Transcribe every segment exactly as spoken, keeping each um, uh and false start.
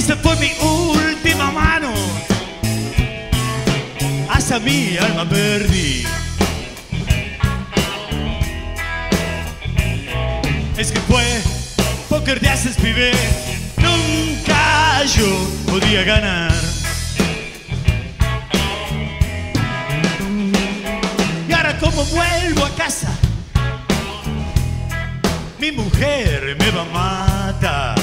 Esta fue mi última mano, hasta mi alma perdí. Es que fue póker de haces pibe, nunca yo podía ganar. Y ahora como vuelvo a casa, mi mujer me va a matar.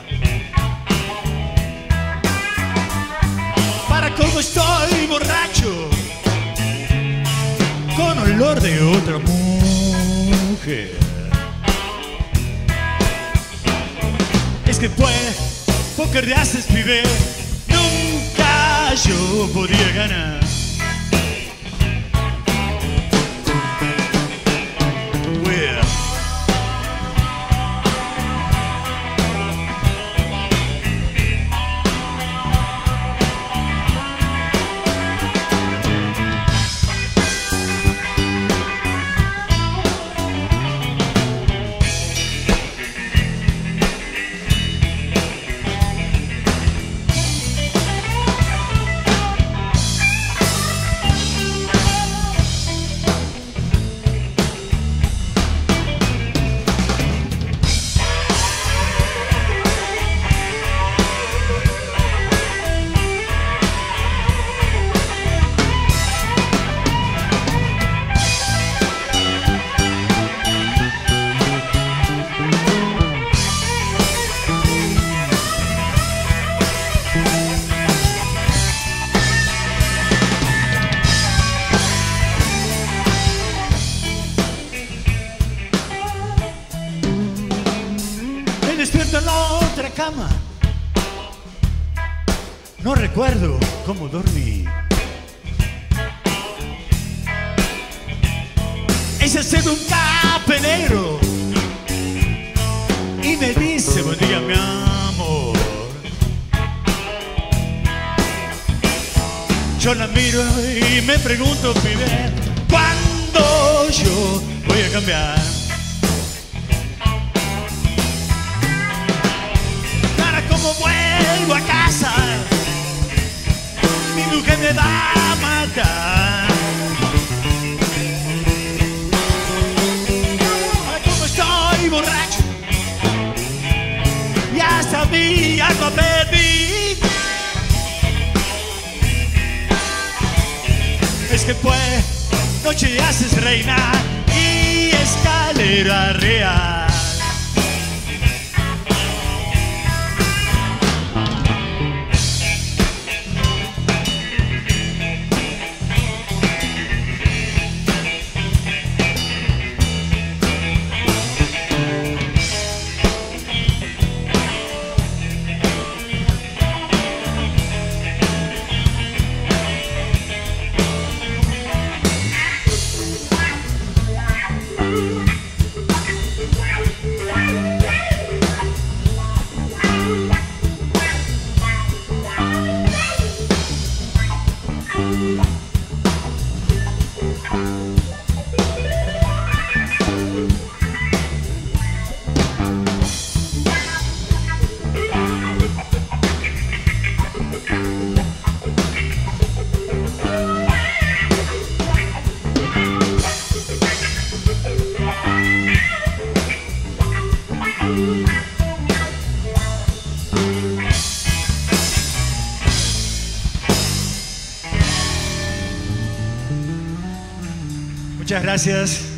Para como estoy borracho, con olor de otra mujer. Es que fue póker de haces pibe, nunca yo podía ganar. Well. Despierto en la otra cama, no recuerdo cómo dormí. Ese es un café negro y me dice buen día mi amor. Yo la miro y me pregunto, pibe, ¿cuándo yo voy a cambiar? Vuelvo a casa, mi mujer me va a matar. Como estoy borracho y hasta mi alma perdí. Es que fue noche de haces reina y escalera real. Muchas gracias.